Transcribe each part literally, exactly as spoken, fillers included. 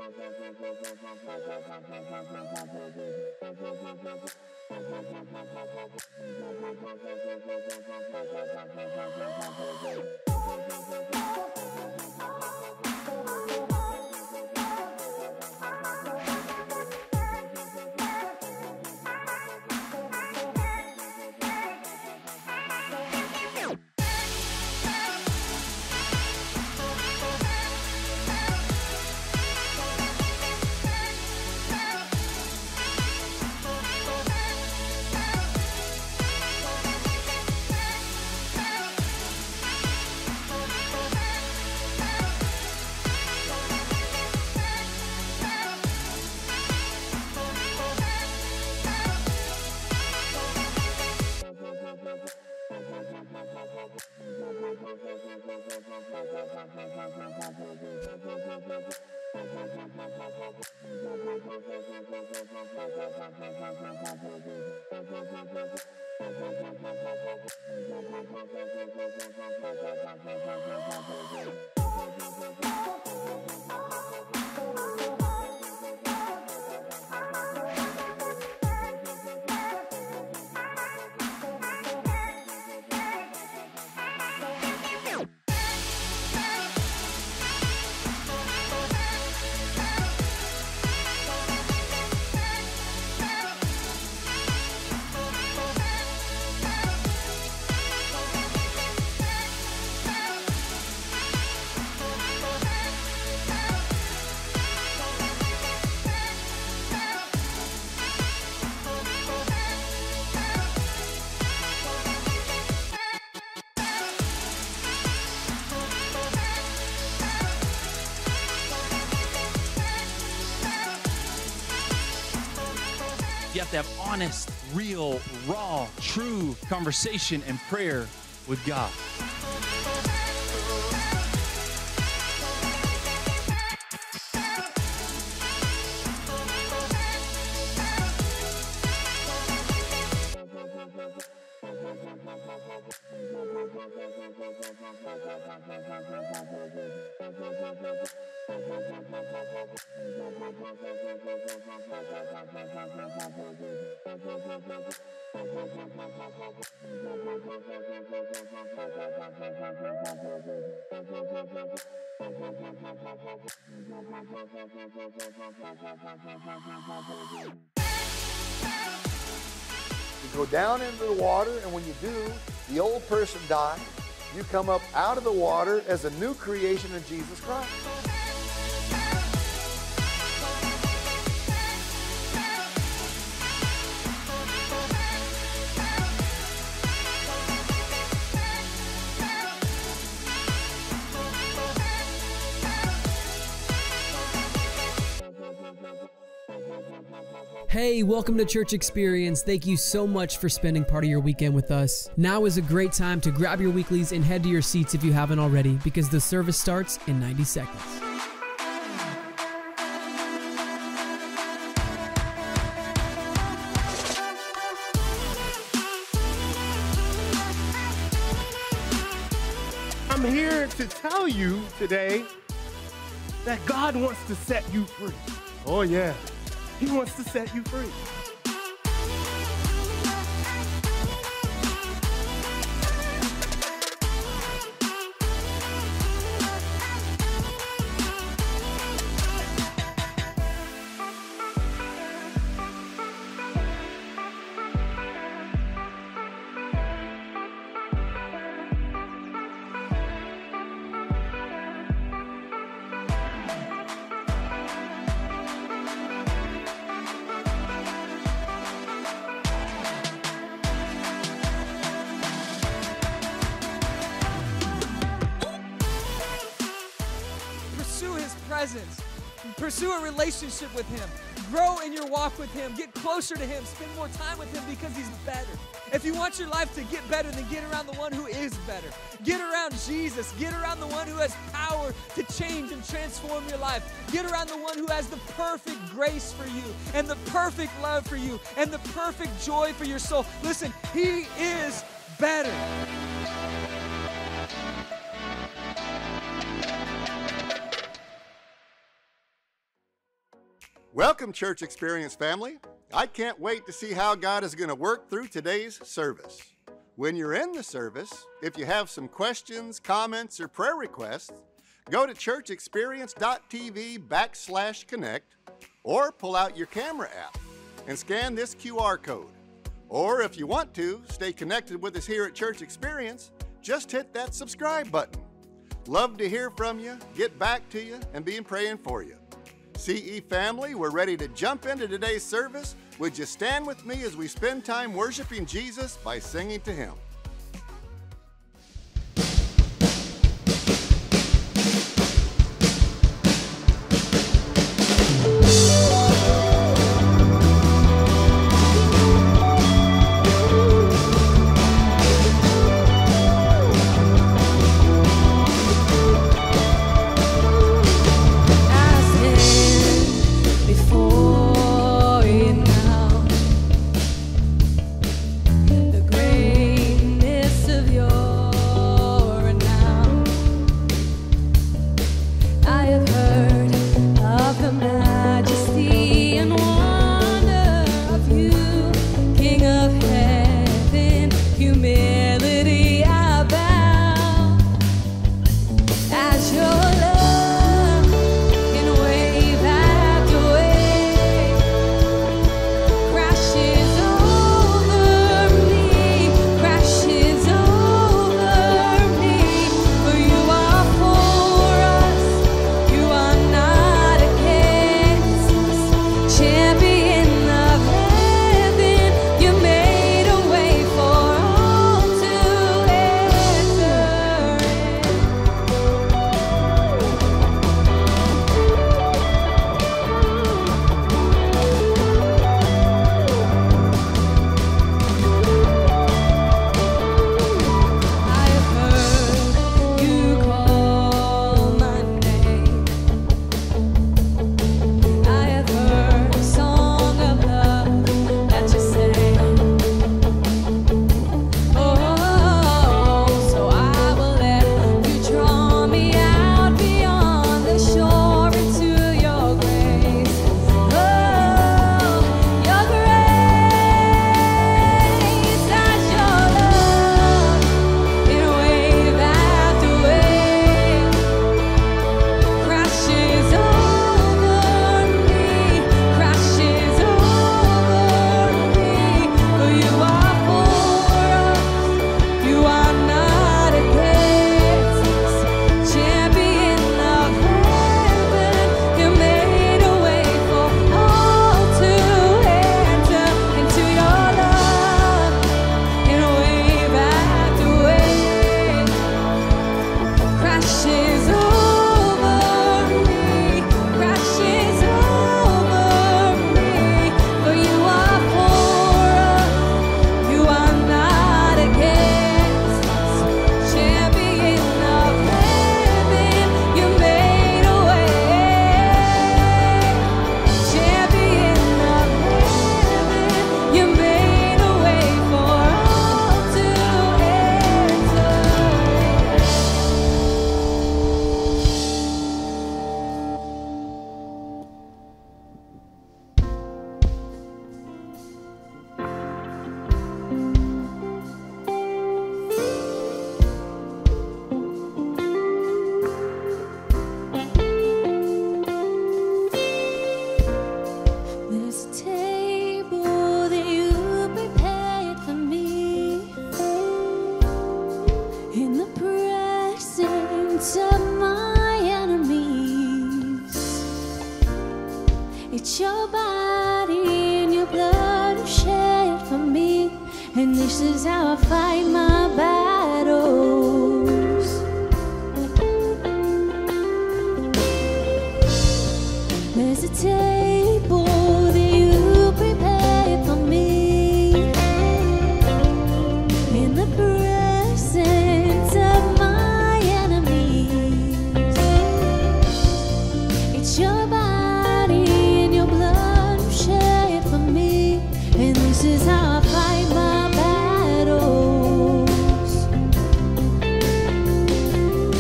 You have to have honest, real, raw, true conversation and prayer with God. You go down into the water, and when you do, the old person dies. You come up out of the water as a new creation in Jesus Christ. Hey, welcome to Church Experience. Thank you so much for spending part of your weekend with us. Now is a great time to grab your weeklies and head to your seats if you haven't already, because the service starts in ninety seconds. I'm here to tell you today that God wants to set you free. Oh yeah, He wants to set you free. Pursue a relationship with Him. Grow in your walk with Him. Get closer to Him. Spend more time with Him because He's better. If you want your life to get better, then get around the one who is better. Get around Jesus. Get around the one who has power to change and transform your life. Get around the one who has the perfect grace for you and the perfect love for you and the perfect joy for your soul. Listen, He is better. Welcome, Church Experience family. I can't wait to see how God is going to work through today's service. When you're in the service, if you have some questions, comments, or prayer requests, go to churchexperience.tv backslash connect or pull out your camera app and scan this Q R code. Or if you want to stay connected with us here at Church Experience, just hit that subscribe button. Love to hear from you, get back to you, and be praying for you. C E family, we're ready to jump into today's service. Would you stand with me as we spend time worshiping Jesus by singing to Him? It's your body and your blood you shed for me, and this is how I fight my battles. There's a table that you prepared for me in the presence of my enemies. It's your body and your blood you shed for me, and this is how I fight my battles.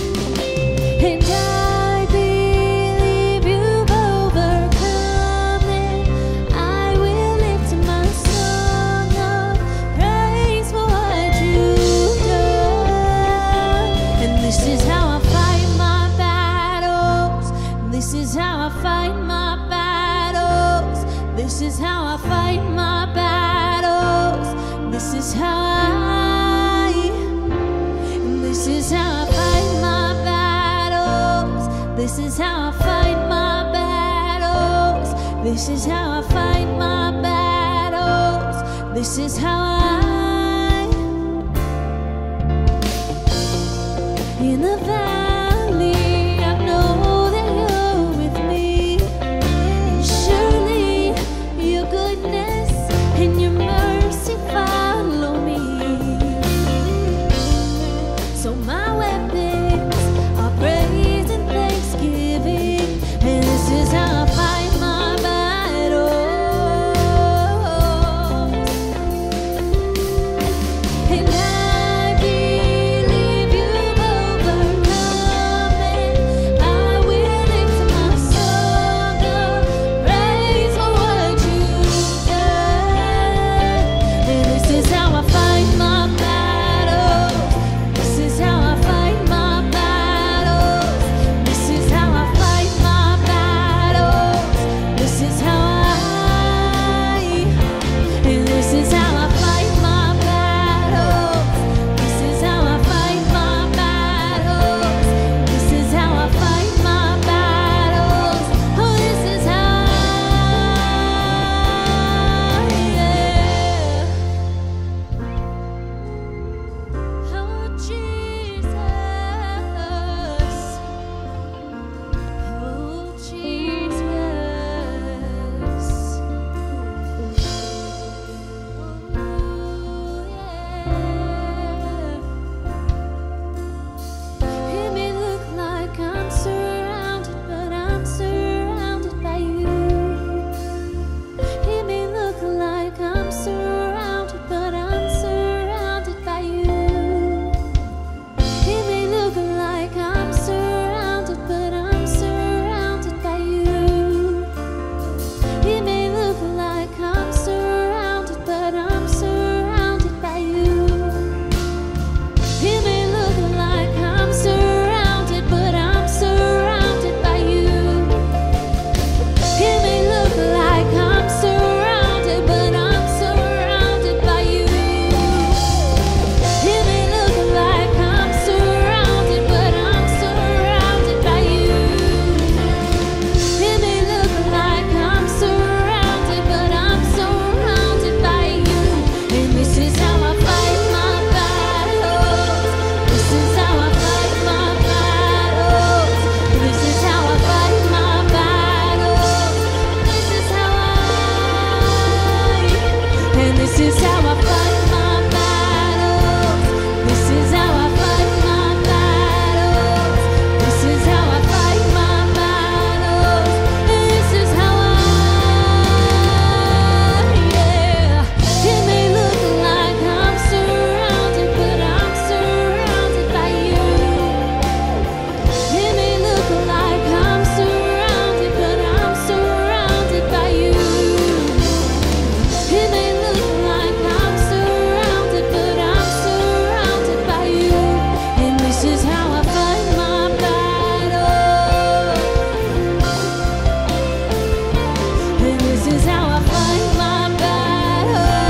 And I believe you've overcome This is how I fight my battles. This is how I in the valley, I know that you're with me. And surely your goodness and your mercy follow me. So my weapons are praise and thanksgiving, and this is how I fight my battles. And I believe you've overcome it. I will lift my song of praise for what you've done. And this is how I fight my battles. This is how I fight my battles. This is how I fight my battles. This is how I, and this is how I fight my battles. This is how I fight my battles. This is how I fight my battles. Oh, this is how I, yeah. Oh, Jesus. Oh, Jesus. Oh, yeah. It may look like I'm surrounded, but I'm surrounded by you. It may look like I'm surrounded, but I'm surrounded by you. It may look like I'm surrounded, but I'm surrounded by you. It may look like I'm surrounded, but I'm surrounded by you. It may look like I'm surrounded, but I'm surrounded by you. It may look like I'm surrounded, but I'm surrounded by you. It may look like I'm surrounded, but I'm surrounded by you. It may look like I'm surrounded, but I'm surrounded by you. And this is how I fight my battles. This is how I fight my battles. This is how I fight my battles. This is how I, and this is how I fight my battles. This is how I fight my battles. This is how I fight my battles. This is how I, yeah. It may look like I'm surrounded, but I'm surrounded by you. It may look like I'm surrounded, but I'm surrounded by you. It may look like I'm surrounded, but I'm surrounded by you. And this is how I fight my battle. And this is how I fight my battle.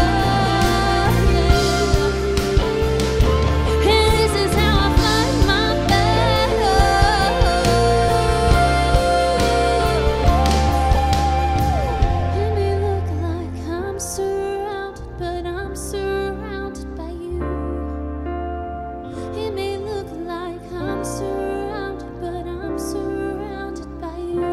And this is how I fight my battle. It may look like I'm surrounded, but I'm surrounded by you. It may look like I'm surrounded, but I'm surrounded by you.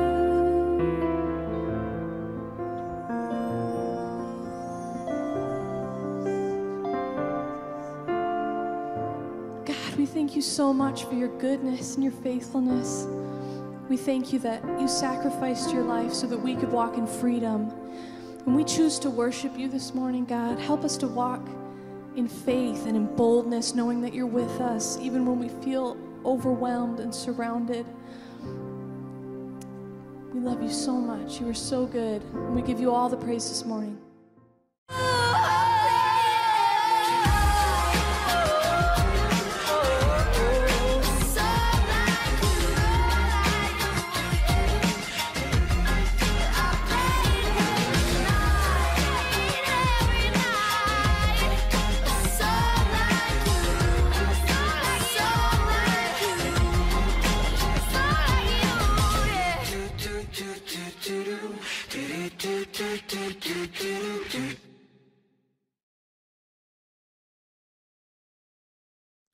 God, we thank you so much for your goodness and your faithfulness. We thank you that you sacrificed your life so that we could walk in freedom. And we choose to worship you this morning, God. Help us to walk in faith and in boldness, knowing that you're with us, even when we feel overwhelmed and surrounded. We love you so much. You are so good. And we give you all the praise this morning. do do do do do do do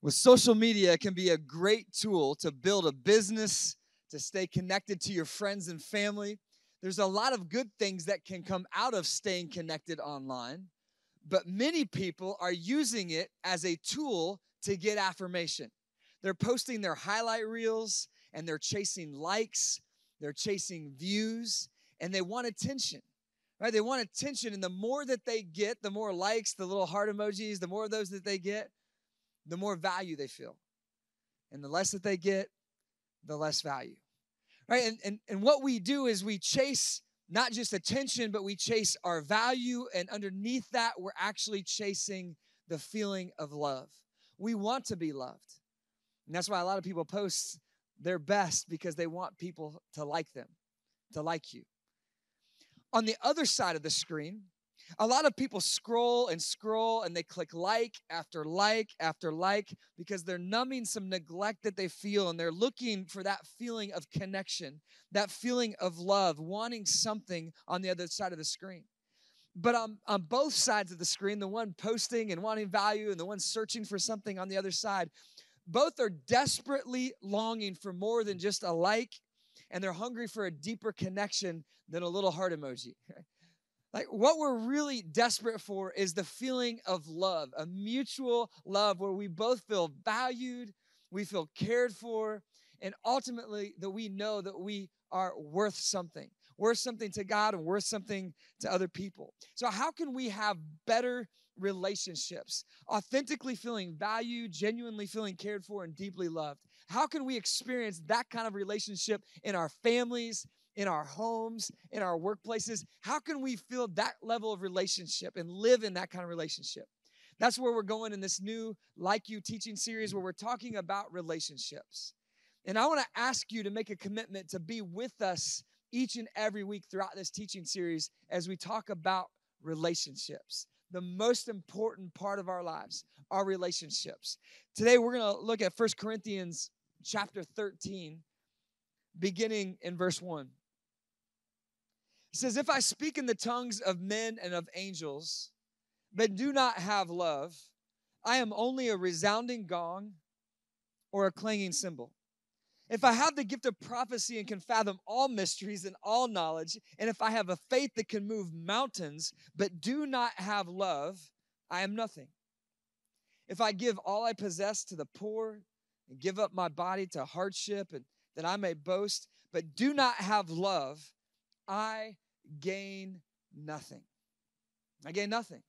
With social media, it can be a great tool to build a business, to stay connected to your friends and family. There's a lot of good things that can come out of staying connected online, but many people are using it as a tool to get affirmation. They're posting their highlight reels, and they're chasing likes, they're chasing views, and they want attention, right? They want attention, and the more that they get, the more likes, the little heart emojis, the more of those that they get, the more value they feel. And the less that they get, the less value, right? And, and, and what we do is we chase not just attention, but we chase our value, and underneath that, we're actually chasing the feeling of love. We want to be loved. And that's why a lot of people post their best, because they want people to like them, to like you. On the other side of the screen, a lot of people scroll and scroll, and they click like after like after like because they're numbing some neglect that they feel, and they're looking for that feeling of connection, that feeling of love, wanting something on the other side of the screen. But on, on both sides of the screen, the one posting and wanting value and the one searching for something on the other side, both are desperately longing for more than just a like, and they're hungry for a deeper connection than a little heart emoji. Like, what we're really desperate for is the feeling of love, a mutual love where we both feel valued, we feel cared for, and ultimately that we know that we are worth something, worth something to God and worth something to other people. So how can we have better relationships, authentically feeling valued, genuinely feeling cared for, and deeply loved? How can we experience that kind of relationship in our families, in our homes, in our workplaces? How can we feel that level of relationship and live in that kind of relationship? That's where we're going in this new Like You teaching series, where we're talking about relationships. And I want to ask you to make a commitment to be with us each and every week throughout this teaching series as we talk about relationships. The most important part of our lives, our relationships. Today, we're going to look at First Corinthians chapter thirteen, beginning in verse one. It says, if I speak in the tongues of men and of angels, but do not have love, I am only a resounding gong or a clanging cymbal. If I have the gift of prophecy and can fathom all mysteries and all knowledge, and if I have a faith that can move mountains, but do not have love, I am nothing. If I give all I possess to the poor and give up my body to hardship and that I may boast, but do not have love, I gain nothing. I gain nothing.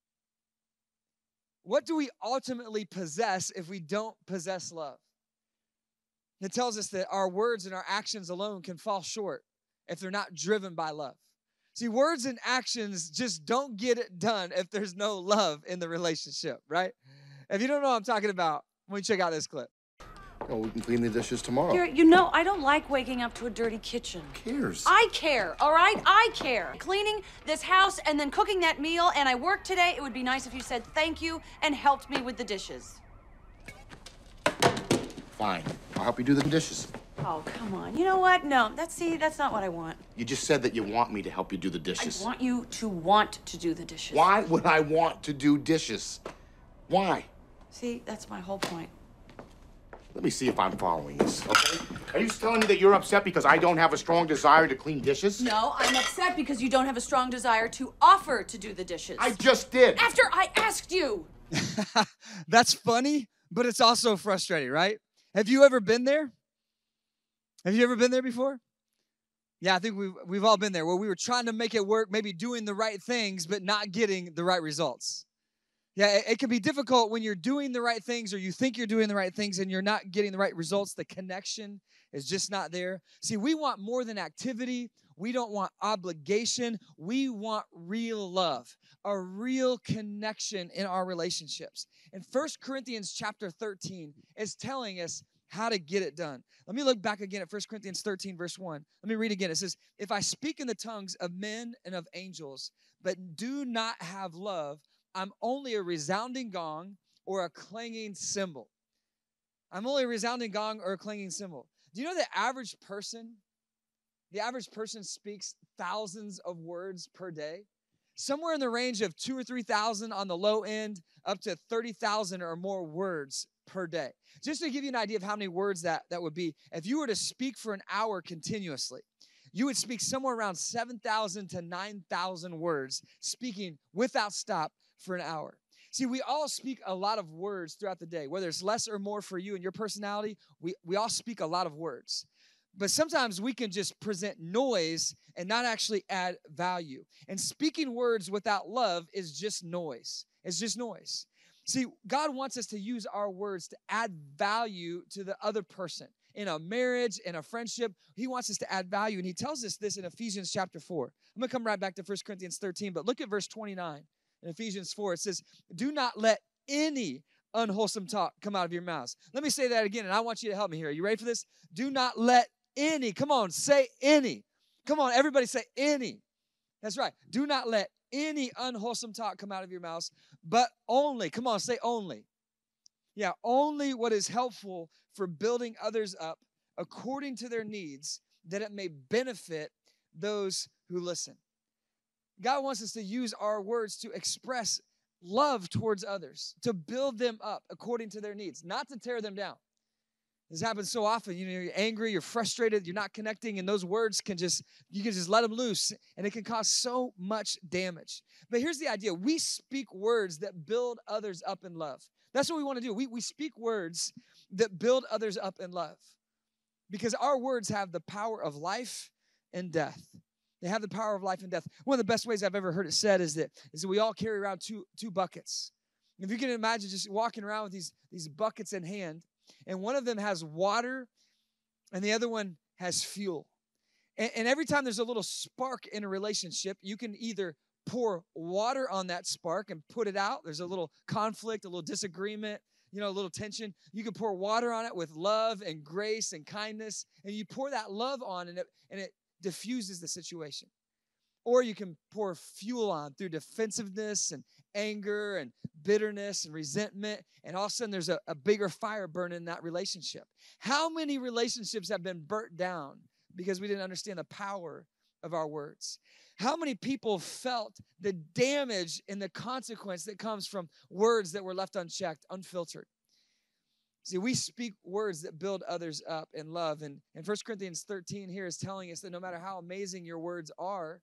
What do we ultimately possess if we don't possess love? It tells us that our words and our actions alone can fall short if they're not driven by love. See, words and actions just don't get it done if there's no love in the relationship, right? If you don't know what I'm talking about, let me check out this clip. Well, we can clean the dishes tomorrow. You're, you know, I don't like waking up to a dirty kitchen. Who cares? I care, all right? I care. Cleaning this house and then cooking that meal, and I worked today. It would be nice if you said thank you and helped me with the dishes. Fine. I'll help you do the dishes. Oh, come on. You know what? No, that's, see, that's not what I want. You just said that you want me to help you do the dishes. I want you to want to do the dishes. Why would I want to do dishes? Why? See, that's my whole point. Let me see if I'm following this, okay? Are you telling me that you're upset because I don't have a strong desire to clean dishes? No, I'm upset because you don't have a strong desire to offer to do the dishes. I just did. After I asked you. That's funny, but it's also frustrating, right? Have you ever been there? Have you ever been there before? Yeah, I think we've, we've all been there, where we were trying to make it work, maybe doing the right things, but not getting the right results. Yeah, it, it can be difficult when you're doing the right things, or you think you're doing the right things and you're not getting the right results. The connection is just not there. See, we want more than activity. We don't want obligation. We want real love, a real connection in our relationships. And First Corinthians chapter thirteen is telling us how to get it done. Let me look back again at First Corinthians thirteen, verse one. Let me read again. It says, if I speak in the tongues of men and of angels, but do not have love, I'm only a resounding gong or a clanging cymbal. I'm only a resounding gong or a clanging cymbal. Do you know the average person, the average person speaks thousands of words per day? somewhere in the range of two or three thousand on the low end, up to thirty thousand or more words per day. Just to give you an idea of how many words that, that would be, if you were to speak for an hour continuously, you would speak somewhere around seven thousand to nine thousand words, speaking without stop for an hour. See, we all speak a lot of words throughout the day, whether it's less or more for you and your personality, we, we all speak a lot of words. But sometimes we can just present noise and not actually add value. And speaking words without love is just noise. It's just noise. See, God wants us to use our words to add value to the other person. In a marriage, in a friendship, he wants us to add value. And he tells us this in Ephesians chapter four. I'm going to come right back to First Corinthians thirteen, but look at verse twenty-nine. In Ephesians four, it says, do not let any unwholesome talk come out of your mouths. Let me say that again, and I want you to help me here. Are you ready for this? Do not let any. Come on, say any. Come on, everybody say any. That's right. Do not let any unwholesome talk come out of your mouths, but only. Come on, say only. Yeah, only what is helpful for building others up according to their needs, that it may benefit those who listen. God wants us to use our words to express love towards others, to build them up according to their needs, not to tear them down. This happens so often. You know, you're angry, you're frustrated, you're not connecting, and those words can just, you can just let them loose, and it can cause so much damage. But here's the idea. We speak words that build others up in love. That's what we want to do. We, we speak words that build others up in love, because our words have the power of life and death. They have the power of life and death. One of the best ways I've ever heard it said is that, is that we all carry around two, two buckets. If you can imagine just walking around with these, these buckets in hand, and one of them has water, and the other one has fuel. And, and every time there's a little spark in a relationship, you can either pour water on that spark and put it out. There's a little conflict, a little disagreement, you know, a little tension. You can pour water on it with love and grace and kindness, and you pour that love on, and it, and it diffuses the situation. Or you can pour fuel on through defensiveness and anger and bitterness and resentment, and all of a sudden there's a, a bigger fire burning in that relationship. How many relationships have been burnt down because we didn't understand the power of our words? How many people felt the damage and the consequence that comes from words that were left unchecked, unfiltered? See, we speak words that build others up in love. And, and First Corinthians thirteen here is telling us that no matter how amazing your words are,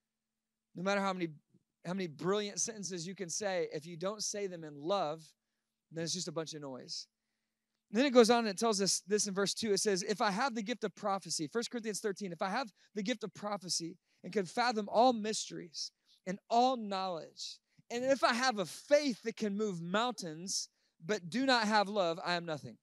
no matter how many, how many brilliant sentences you can say, if you don't say them in love, then it's just a bunch of noise. And then it goes on and it tells us this in verse two. It says, if I have the gift of prophecy, First Corinthians thirteen, if I have the gift of prophecy and can fathom all mysteries and all knowledge, and if I have a faith that can move mountains, but do not have love, I am nothing.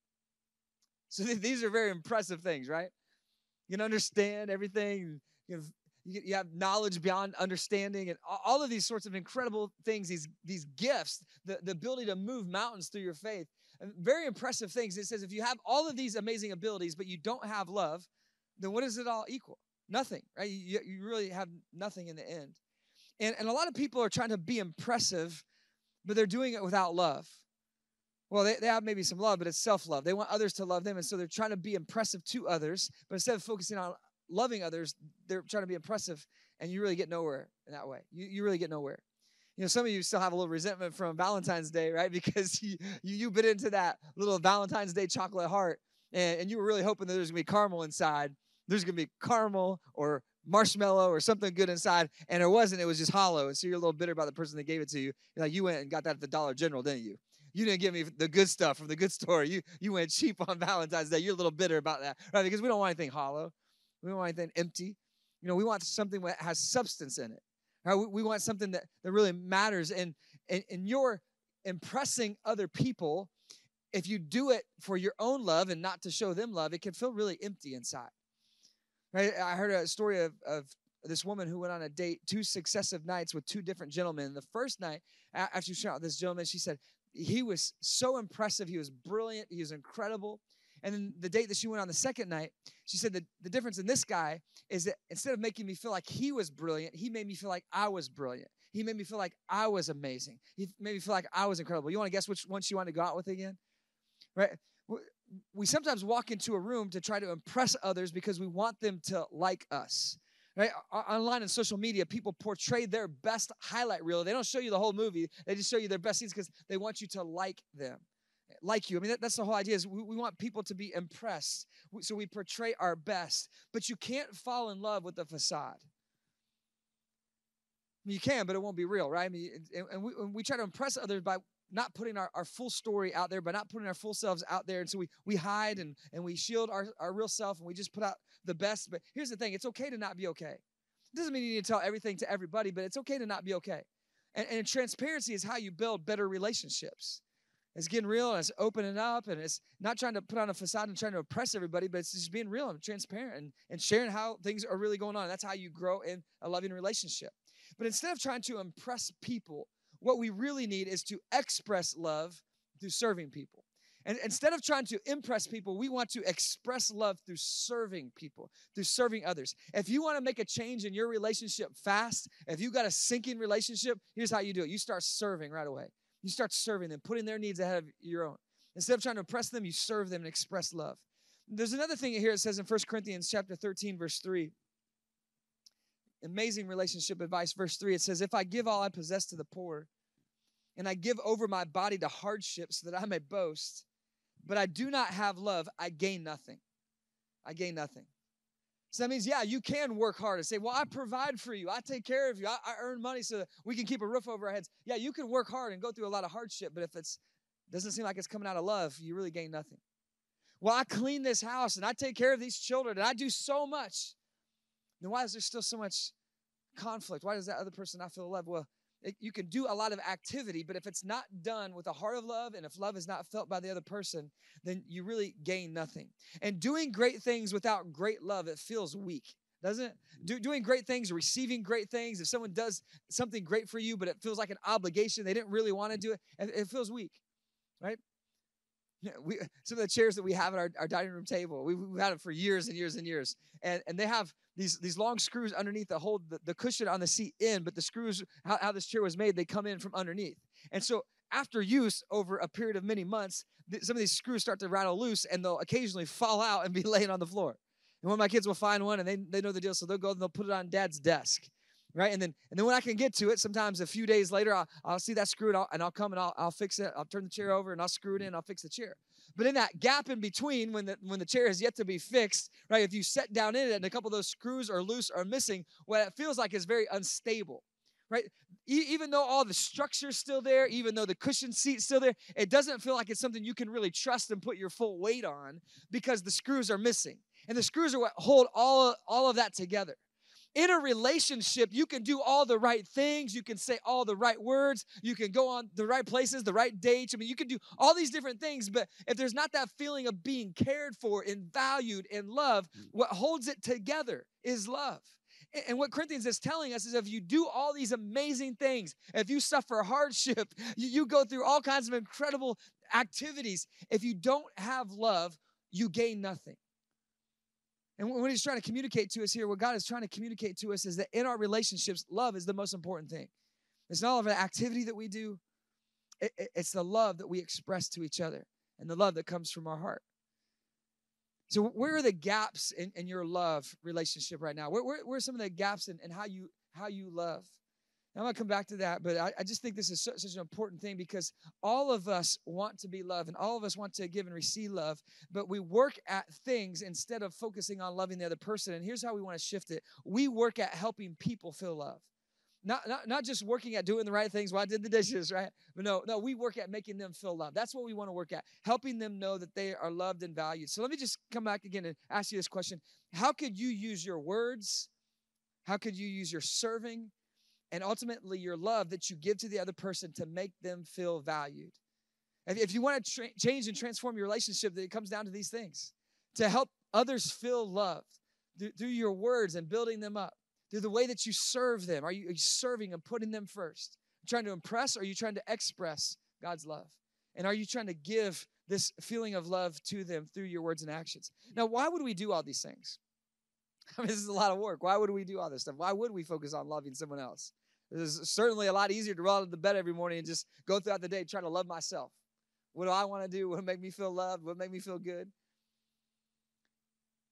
So th- these are very impressive things, right? You can understand everything. You, have, you, you have knowledge beyond understanding, and all of these sorts of incredible things, these, these gifts, the, the ability to move mountains through your faith. And very impressive things. It says if you have all of these amazing abilities, but you don't have love, then what does it all equal? Nothing, right? You, you really have nothing in the end. And, and a lot of people are trying to be impressive, but they're doing it without love. Well, they, they have maybe some love, but it's self-love. They want others to love them, and so they're trying to be impressive to others, but instead of focusing on loving others, they're trying to be impressive, and you really get nowhere in that way. You, you really get nowhere. You know, some of you still have a little resentment from Valentine's Day, right? Because you, you, you bit into that little Valentine's Day chocolate heart, and, and you were really hoping that there's going to be caramel inside. There's going to be caramel or marshmallow or something good inside, and there wasn't. It was just hollow, and so you're a little bitter about the person that gave it to you. You're like, you went and got that at the Dollar General, didn't you? You didn't give me the good stuff from the good store. You you went cheap on Valentine's Day. You're a little bitter about that, right? Because we don't want anything hollow. We don't want anything empty. You know, we want something that has substance in it. Right? We, we want something that, that really matters. And, and, and you're impressing other people. If you do it for your own love and not to show them love, it can feel really empty inside. Right? I heard a story of, of this woman who went on a date two successive nights with two different gentlemen. The first night, after she shot with this gentleman, she said, he was so impressive. He was brilliant. He was incredible. And then the date that she went on the second night, she said that the difference in this guy is that instead of making me feel like he was brilliant, he made me feel like I was brilliant. He made me feel like I was amazing. He made me feel like I was incredible. You want to guess which one she wanted to go out with again? Right? We sometimes walk into a room to try to impress others because we want them to like us. Right? O- Online and social media, people portray their best highlight reel. They don't show you the whole movie. They just show you their best scenes because they want you to like them, like you. I mean, that, that's the whole idea is we, we want people to be impressed. We, so we portray our best. But you can't fall in love with the facade. I mean, you can, but it won't be real, right? I mean, and, and, we, and we try to impress others by not putting our, our full story out there, by not putting our full selves out there. And so we, we hide and, and we shield our, our real self and we just put out the best. But here's the thing. It's okay to not be okay. It doesn't mean you need to tell everything to everybody, but it's okay to not be okay. And, and transparency is how you build better relationships. It's getting real and it's opening up and it's not trying to put on a facade and trying to impress everybody, but it's just being real and transparent and, and sharing how things are really going on. That's how you grow in a loving relationship. But instead of trying to impress people, what we really need is to express love through serving people. And instead of trying to impress people, we want to express love through serving people, through serving others. If you want to make a change in your relationship fast, if you got a sinking relationship, here's how you do it. You start serving right away. You start serving them, putting their needs ahead of your own. Instead of trying to impress them, you serve them and express love. There's another thing here. It says in First Corinthians chapter thirteen, verse three. Amazing relationship advice. Verse three, it says, if I give all I possess to the poor, and I give over my body to hardship so that I may boast, but I do not have love, I gain nothing. I gain nothing. So that means, yeah, you can work hard and say, well, I provide for you. I take care of you. I, I earn money so that we can keep a roof over our heads. Yeah, you can work hard and go through a lot of hardship, but if it doesn't seem like it's coming out of love, you really gain nothing. Well, I clean this house and I take care of these children and I do so much. Then why is there still so much conflict? Why does that other person not feel love? Well, it, you can do a lot of activity, but if it's not done with a heart of love and if love is not felt by the other person, then you really gain nothing. And doing great things without great love, it feels weak, doesn't it? Do, doing great things, receiving great things, if someone does something great for you, but it feels like an obligation, they didn't really want to do it, it, it feels weak, right? Yeah, we, some of the chairs that we have at our, our dining room table, we've, we've had it for years and years and years. And, and they have these, these long screws underneath that hold the, the cushion on the seat in, but the screws, how, how this chair was made, they come in from underneath. And so after use, over a period of many months, th- some of these screws start to rattle loose and they'll occasionally fall out and be laying on the floor. And one of my kids will find one and they, they know the deal, so they'll go and they'll put it on dad's desk. Right? And then and then when I can get to it, sometimes a few days later, I'll, I'll see that screw and I'll, and I'll come and I'll, I'll fix it. I'll turn the chair over and I'll screw it in. I'll fix the chair. But in that gap in between, when the when the chair is yet to be fixed, right? If you sit down in it and a couple of those screws are loose or missing, what it feels like is very unstable, right? E- even though all the structure's still there, even though the cushion seat's still there, it doesn't feel like it's something you can really trust and put your full weight on because the screws are missing. And the screws are what hold all, all of that together. In a relationship, you can do all the right things. You can say all the right words. You can go on the right places, the right dates. I mean, you can do all these different things, but if there's not that feeling of being cared for and valued and loved, what holds it together is love. And what Corinthians is telling us is if you do all these amazing things, if you suffer hardship, you, you go through all kinds of incredible activities, if you don't have love, you gain nothing. And what he's trying to communicate to us here, what God is trying to communicate to us is that in our relationships, love is the most important thing. It's not all of the activity that we do. It, it, it's the love that we express to each other and the love that comes from our heart. So where are the gaps in, in your love relationship right now? Where, where, where are some of the gaps in, in how you how you love? I'm going to come back to that, but I, I just think this is such, such an important thing because all of us want to be loved and all of us want to give and receive love, but we work at things instead of focusing on loving the other person. And here's how we want to shift it. We work at helping people feel love. Not, not, not just working at doing the right things. Well, I did the dishes, right? But no, no, we work at making them feel loved. That's what we want to work at, helping them know that they are loved and valued. So let me just come back again and ask you this question. How could you use your words? How could you use your serving? And ultimately your love that you give to the other person to make them feel valued. If, if you want to tra- change and transform your relationship, then it comes down to these things. To help others feel loved through, through your words and building them up. Through the way that you serve them. Are you, are you serving and putting them first? Are you trying to impress or are you trying to express God's love? And are you trying to give this feeling of love to them through your words and actions? Now, why would we do all these things? I mean, this is a lot of work. Why would we do all this stuff? Why would we focus on loving someone else? It's certainly a lot easier to roll out of the bed every morning and just go throughout the day trying to love myself. What do I want to do? What will make me feel loved? What will make me feel good?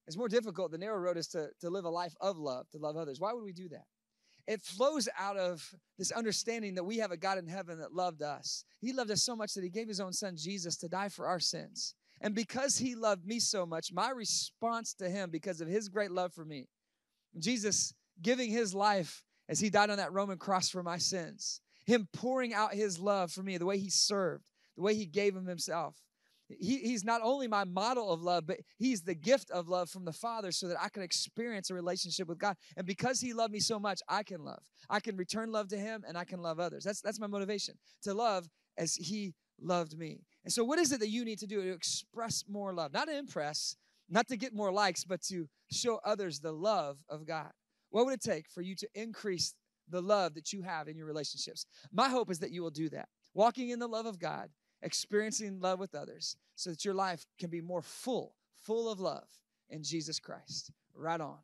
It's more difficult. The narrow road is to, to live a life of love, to love others. Why would we do that? It flows out of this understanding that we have a God in heaven that loved us. He loved us so much that he gave his own son, Jesus, to die for our sins. And because he loved me so much, my response to him, because of his great love for me, Jesus giving his life as he died on that Roman cross for my sins, him pouring out his love for me, the way he served, the way he gave him himself. He, he's not only my model of love, but he's the gift of love from the Father so that I can experience a relationship with God. And because he loved me so much, I can love. I can return love to him, and I can love others. That's, that's my motivation, to love as he loved me. And so what is it that you need to do to express more love? Not to impress, not to get more likes, but to show others the love of God. What would it take for you to increase the love that you have in your relationships? My hope is that you will do that. Walking in the love of God, experiencing love with others, so that your life can be more full, full of love in Jesus Christ. Right on.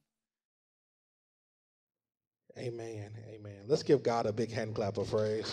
Amen. Amen. Let's give God a big hand clap of praise.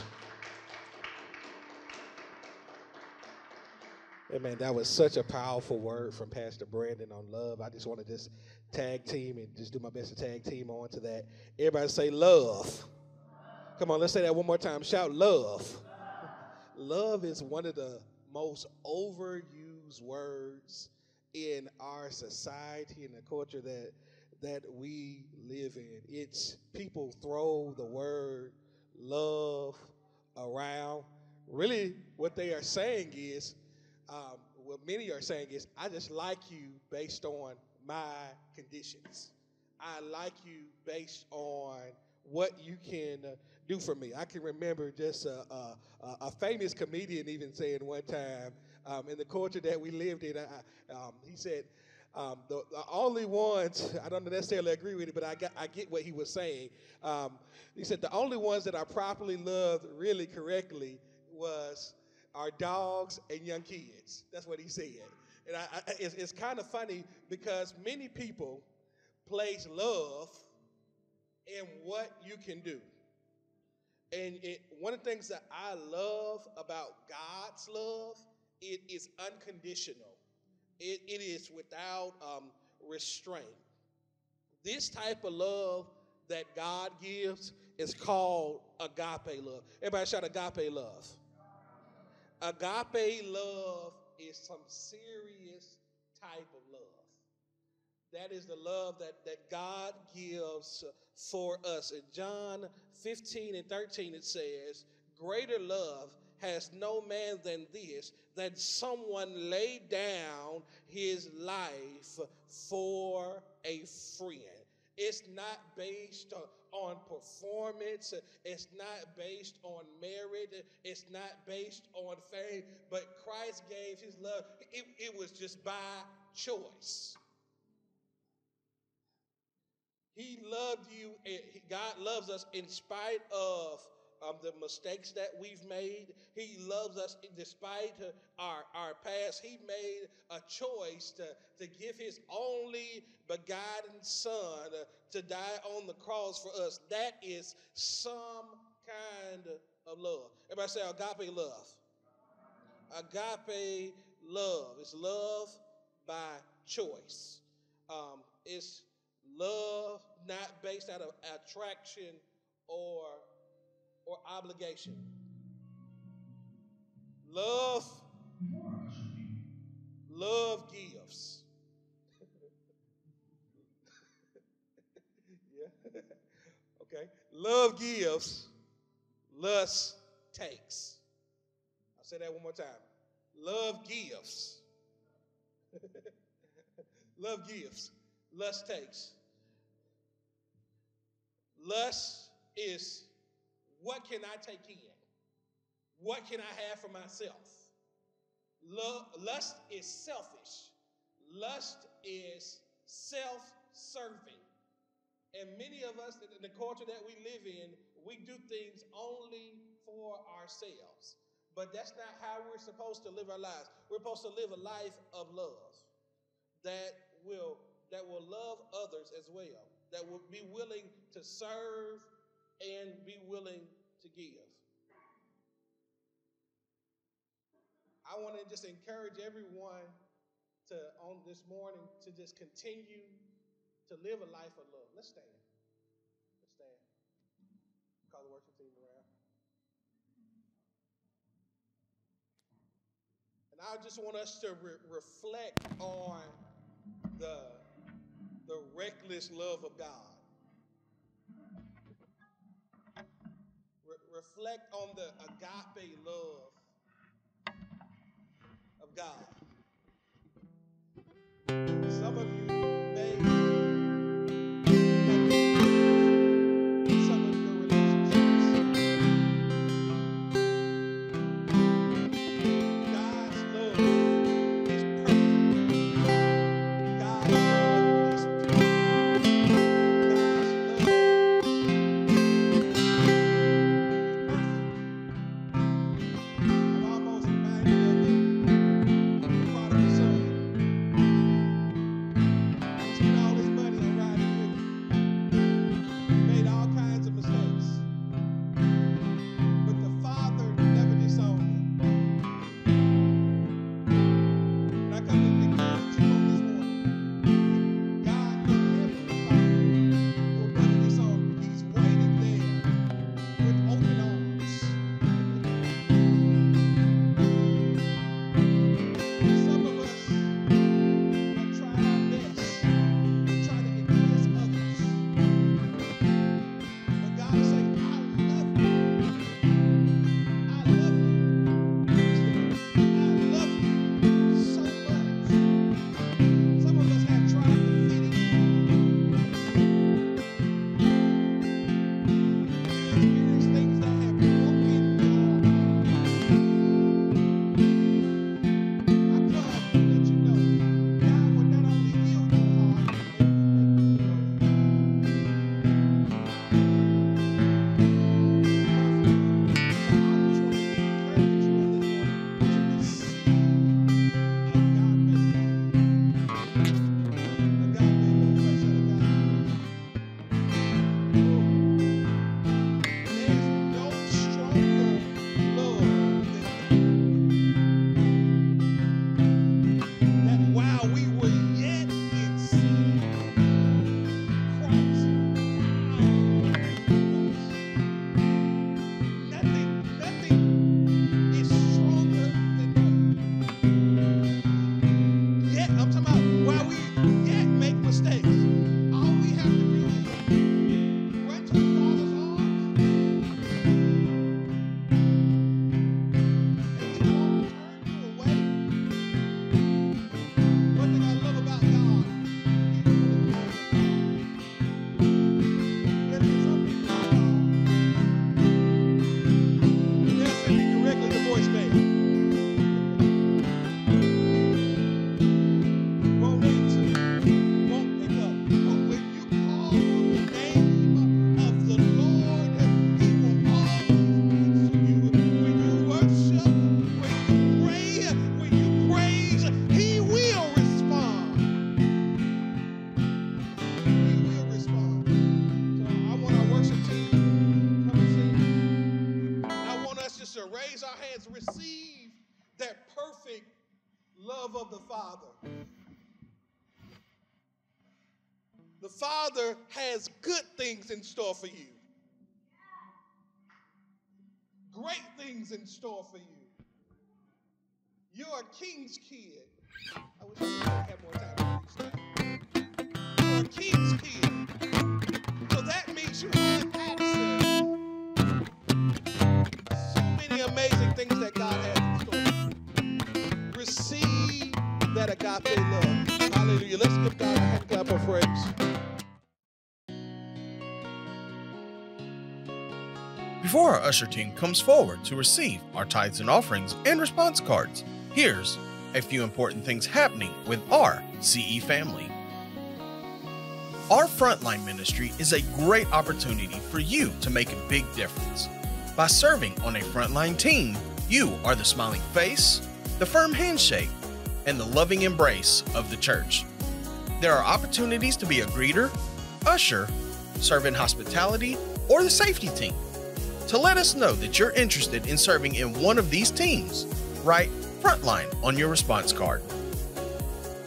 Amen. That was such a powerful word from Pastor Brandon on love. I just want to just tag team and just do my best to tag team on to that. Everybody say love. Come on, let's say that one more time. Shout love. Love is one of the most overused words in our society and the culture that that we live in. It's people throw the word love around. Really, what they are saying is, um, what many are saying is, I just like you based on my conditions. I like you based on what you can uh, do for me. I can remember just a, a, a famous comedian even saying one time, um, in the culture that we lived in, I, um, he said, um, the, the only ones, I don't necessarily agree with it, but I, got, I get what he was saying. Um, he said the only ones that are properly loved really correctly was our dogs and young kids. That's what he said. And I, I, it's, it's kind of funny because many people place love in what you can do. And it, one of the things that I love about God's love, it is unconditional. It, it is without um, restraint. This type of love that God gives is called agape love. Everybody shout agape love. Agape love is some serious type of love. That is the love that, that God gives for us. In John fifteen and thirteen, it says, greater love has no man than this, that someone lay down his life for a friend. It's not based on performance. It's not based on merit. It's not based on fame. But Christ gave his love. It, it was just by choice. He loved you. God loves us in spite of um, the mistakes that we've made. He loves us despite our, our past. He made a choice to, to give his only begotten son to die on the cross for us. That is some kind of love. Everybody say agape love. Agape love. It's love by choice. Um, it's love not based out of attraction or or obligation. Love, love gives. Yeah. Okay. Love gives, lust takes. I'll say that one more time. Love gives. Love gives, lust takes. Lust is, what can I take in? What can I have for myself? Love, lust is selfish. Lust is self-serving. And many of us, in the culture that we live in, we do things only for ourselves. But that's not how we're supposed to live our lives. We're supposed to live a life of love that will, that will love others as well, that will be willing to serve and be willing to give. I want to just encourage everyone to on this morning to just continue to live a life of love. Let's stand. Let's stand. Call the worship team around. And I just want us to re- reflect on the, the reckless love of God. Re- reflect on the agape love of God. Some of you may have some of your relationships. God's love is perfect. God's love is pure. God's love is perfect. I'm almost reminded of the prodigal son. Spent all his money on riding with. Made all kinds of mistakes. But the father never disowned him. And I come to encourage you on this morning. God in heaven, the Father, will never disown you. He's waiting there with open arms. Some of us are trying our best, trying to impress others. But God is saying, I love you. I love you. I love you so much. Some of us have tried to fit in. You experience things that have broken your heart. I come to let you know God will not only heal your heart, but make you while we were yet in sin, Christ died for us. Nothing, nothing is stronger than that. Yet, I'm talking about while we yet make mistakes, all we have to do is run to the Father's arms, and He won't turn you away. One thing I love about God, He really glorifies. There is something about God. They'll send me directly to voicemail. Won't answer, won't pick up. But when you call on the name of the Lord, He will always answer you. When you worship, when you pray, when you praise, He will respond. He will respond. So I want our worship team come and sing. And I want us just to raise our hands, receive that perfect love of the Father. The Father has good things in store for you. Great things in store for you. You're a king's kid. I wish I could have more time to preach that. You're a king's kid. So that means you have access. So many amazing things that God has in store. Receive that agape love. Hallelujah. Let's give God a hand clap of praise. Before our usher team comes forward to receive our tithes and offerings and response cards, here's a few important things happening with our C E family. Our Frontline ministry is a great opportunity for you to make a big difference. By serving on a Frontline team, you are the smiling face, the firm handshake, and the loving embrace of the church. There are opportunities to be a greeter, usher, serve in hospitality, or the safety team. To let us know that you're interested in serving in one of these teams, write Frontline on your response card.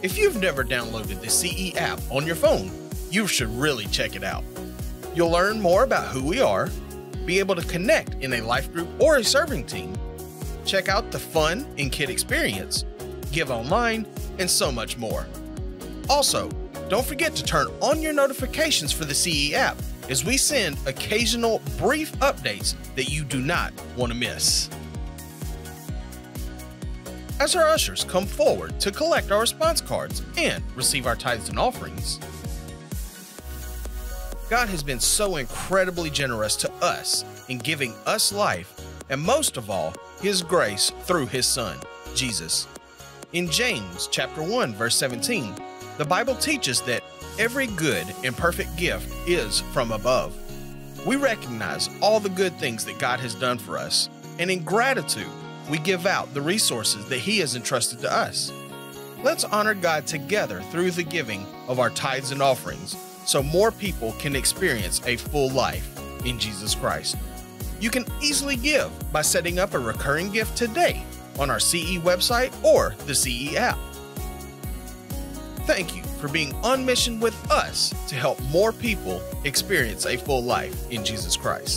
If you've never downloaded the C E app on your phone, you should really check it out. You'll learn more about who we are, be able to connect in a life group or a serving team, check out the fun and kid experience, give online, and so much more. Also, don't forget to turn on your notifications for the C E app as we send occasional brief updates that you do not want to miss. As our ushers come forward to collect our response cards and receive our tithes and offerings, God has been so incredibly generous to us in giving us life, and most of all, His grace through His Son, Jesus. In James chapter one, verse seventeen, the Bible teaches that every good and perfect gift is from above. We recognize all the good things that God has done for us, and in gratitude, we give out the resources that He has entrusted to us. Let's honor God together through the giving of our tithes and offerings, so more people can experience a full life in Jesus Christ. You can easily give by setting up a recurring gift today on our C E website or the C E app. Thank you for being on mission with us to help more people experience a full life in Jesus Christ.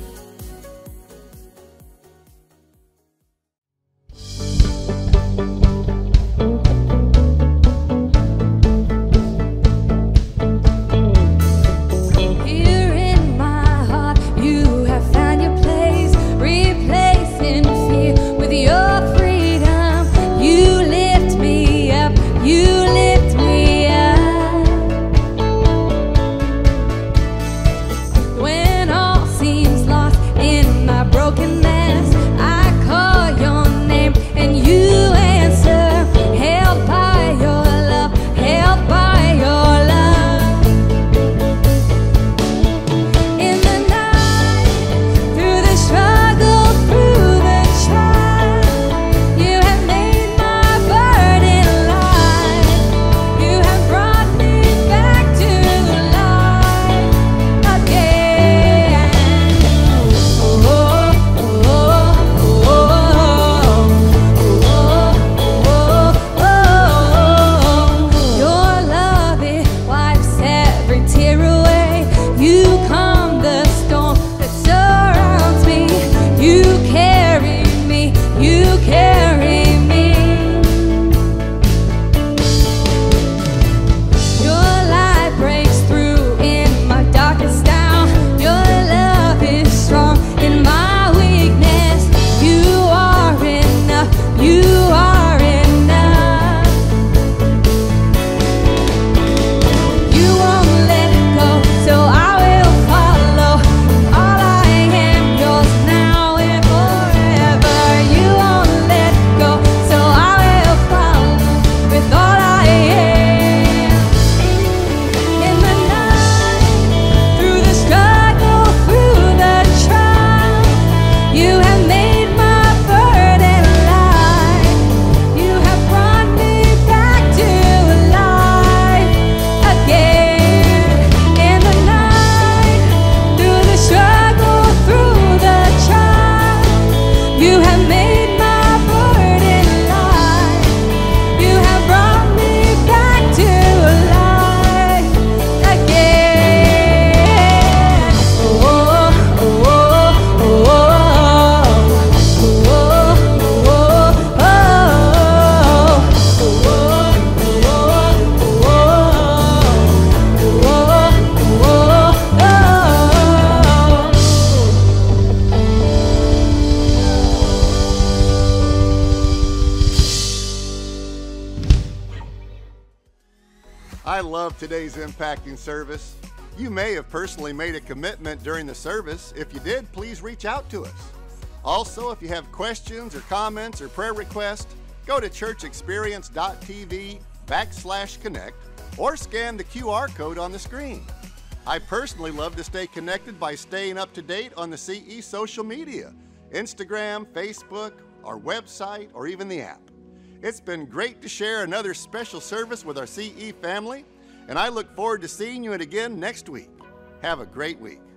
I love today's impacting service. You may have personally made a commitment during the service. If you did, please reach out to us. Also, if you have questions or comments or prayer requests, go to churchexperience.tv backslash connect or scan the Q R code on the screen. I personally love to stay connected by staying up to date on the C E social media, Instagram, Facebook, our website, or even the app. It's been great to share another special service with our C E family, and I look forward to seeing you again next week. Have a great week.